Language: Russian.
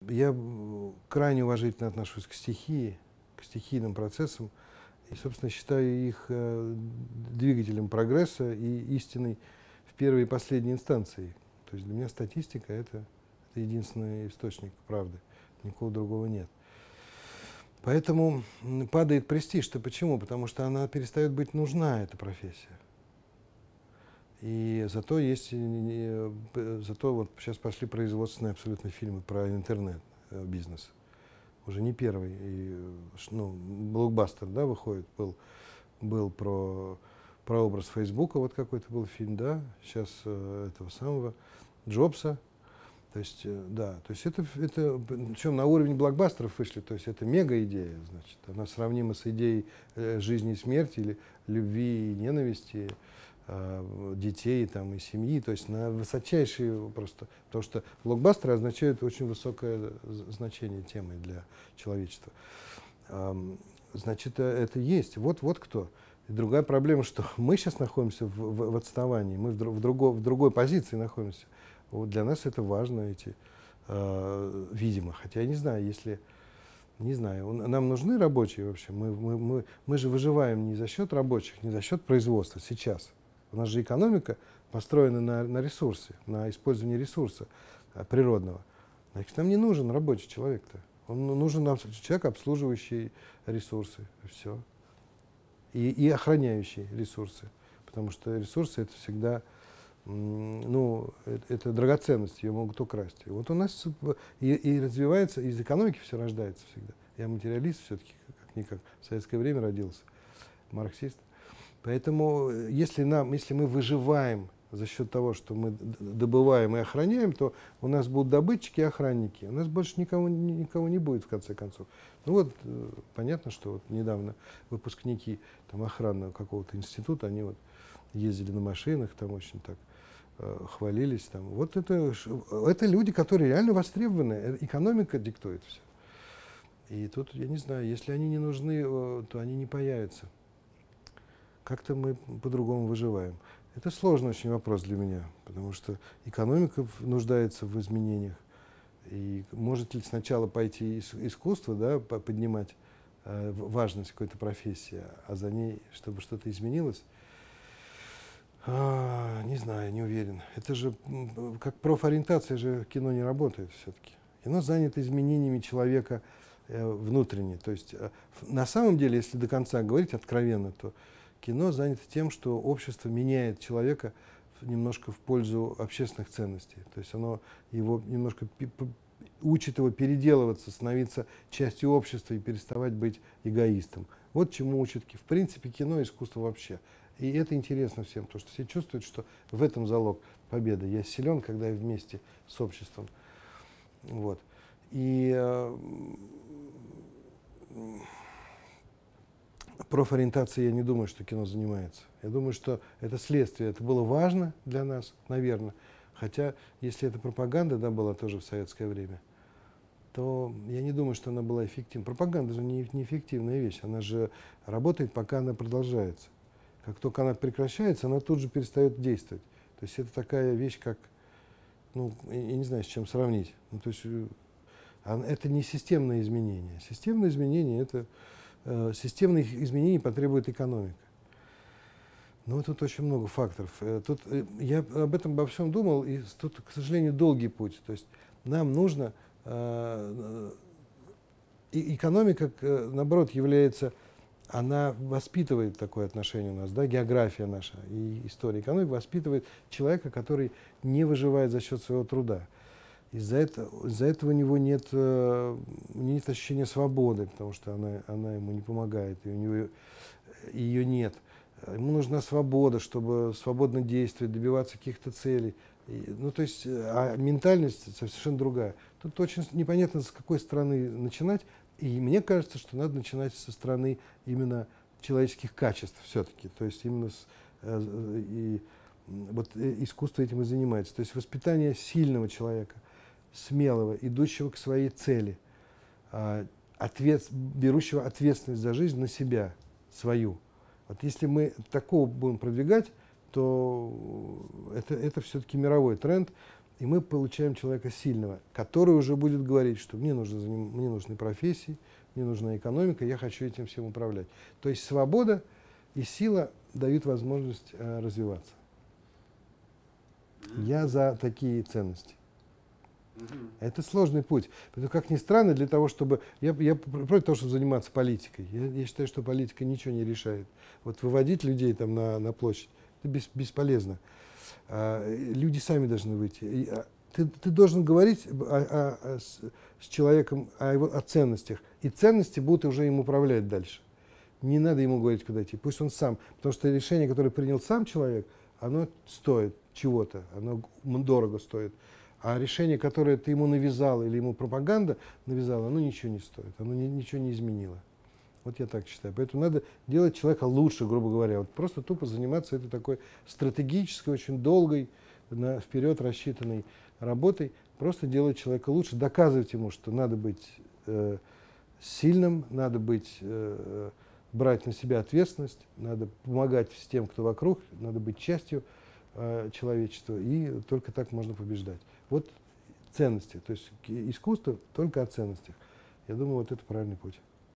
Я крайне уважительно отношусь к стихии, к стихийным процессам и, собственно, считаю их двигателем прогресса и истиной в первой и последней инстанции. То есть для меня статистика это единственный источник правды, никакого другого нет. Поэтому падает престиж-то почему? Потому что она перестает быть нужна, эта профессия. И зато есть, зато вот сейчас пошли производственные абсолютно фильмы про интернет-бизнес. Уже не первый, ну, блокбастер, да, выходит, был про образ Фейсбука, вот какой-то был фильм, да, сейчас этого самого Джобса. То есть, да, то есть это причем на уровень блокбастеров вышли, то есть это мега-идея, значит, она сравнима с идеей жизни и смерти, или любви и ненависти, детей там, и семьи, то есть на высочайшие просто, потому что блокбастеры означают очень высокое значение темы для человечества. Значит, это есть. Вот кто. И другая проблема, что мы сейчас находимся в отставании, мы в другой позиции находимся. Вот для нас это важно, видимо. Хотя я не знаю, не знаю, нам нужны рабочие вообще. Мы же выживаем не за счет рабочих, не за счет производства сейчас. У нас же экономика построена на ресурсе, на использовании ресурса природного. Значит, нам не нужен рабочий человек-то. Нужен нам человек, обслуживающий ресурсы, и все. И охраняющий ресурсы. Потому что ресурсы это всегда, ну, это драгоценность, ее могут украсть. И вот у нас и развивается, из экономики все рождается всегда. Я материалист все-таки, как-никак, в советское время родился, марксист. Поэтому, если мы выживаем за счет того, что мы добываем и охраняем, то у нас будут добытчики и охранники. У нас больше никого не будет, в конце концов. Ну вот, понятно, что вот недавно выпускники там, охранного какого-то института, они вот ездили на машинах, там очень так хвалились. Там. Вот это люди, которые реально востребованы. Экономика диктует все. И тут, я не знаю, если они не нужны, то они не появятся. Как-то мы по-другому выживаем. Это сложный очень вопрос для меня, потому что экономика нуждается в изменениях. И может ли сначала пойти искусство, да, поднимать важность какой-то профессии, а за ней, чтобы что-то изменилось? Не знаю, не уверен. Это же, как профориентация же кино не работает все-таки. Кино занято изменениями человека внутренне. То есть на самом деле, если до конца говорить откровенно, то кино занято тем, что общество меняет человека немножко в пользу общественных ценностей. То есть оно его немножко учит его переделываться, становиться частью общества и переставать быть эгоистом. Вот чему учит, в принципе, кино и искусство вообще. И это интересно всем, потому что все чувствуют, что в этом залог победы. Я силен, когда я вместе с обществом. Вот. И профориентацией я не думаю, что кино занимается. Я думаю, что это следствие. Это было важно для нас, наверное. Хотя, если это пропаганда, да, была тоже в советское время, то я не думаю, что она была эффективна. Пропаганда же не эффективная вещь. Она же работает, пока она продолжается. Как только она прекращается, она тут же перестает действовать. То есть это такая вещь, как, ну, я не знаю, с чем сравнить. Ну, то есть это не системное изменение. Системное изменение это системных изменений потребует экономика. Но тут очень много факторов. Тут я об этом обо всем думал, и тут, к сожалению, долгий путь. То есть нам нужно экономика, наоборот, является, она воспитывает такое отношение у нас, да, география наша и история экономики воспитывает человека, который не выживает за счет своего труда. Из-за этого у него нет ощущения свободы, потому что она ему не помогает, и у него ее нет. Ему нужна свобода, чтобы свободно действовать, добиваться каких-то целей. Ну, то есть, а ментальность совершенно другая. Тут очень непонятно, с какой стороны начинать. И мне кажется, что надо начинать со стороны именно человеческих качеств все-таки. То есть именно вот искусство этим и занимается. То есть воспитание сильного человека, смелого, идущего к своей цели, берущего ответственность за жизнь на себя, свою. Вот если мы такого будем продвигать, то это все-таки мировой тренд. И мы получаем человека сильного, который уже будет говорить, что мне нужны профессии, мне нужна экономика, я хочу этим всем управлять. То есть свобода и сила дают возможность развиваться. Я за такие ценности. Это сложный путь. Поэтому, как ни странно, для того, чтобы... Я против того, чтобы заниматься политикой. Я считаю, что политика ничего не решает. Вот выводить людей там на площадь, это бесполезно. Люди сами должны выйти. Ты должен говорить с человеком о ценностях. И ценности будут уже им управлять дальше. Не надо ему говорить, куда идти. Пусть он сам. Потому что решение, которое принял сам человек, оно стоит чего-то. Оно дорого стоит. А решение, которое ты ему навязал, или ему пропаганда навязала, оно ничего не стоит. Оно ничего не изменило. Вот я так считаю. Поэтому надо делать человека лучше, грубо говоря. Вот просто тупо заниматься этой такой стратегической, очень долгой, вперед рассчитанной работой. Просто делать человека лучше, доказывать ему, что надо быть сильным, надо брать на себя ответственность, надо помогать тем, кто вокруг, надо быть частью человечества, и только так можно побеждать. Вот ценности. То есть искусство только о ценностях. Я думаю, вот это правильный путь.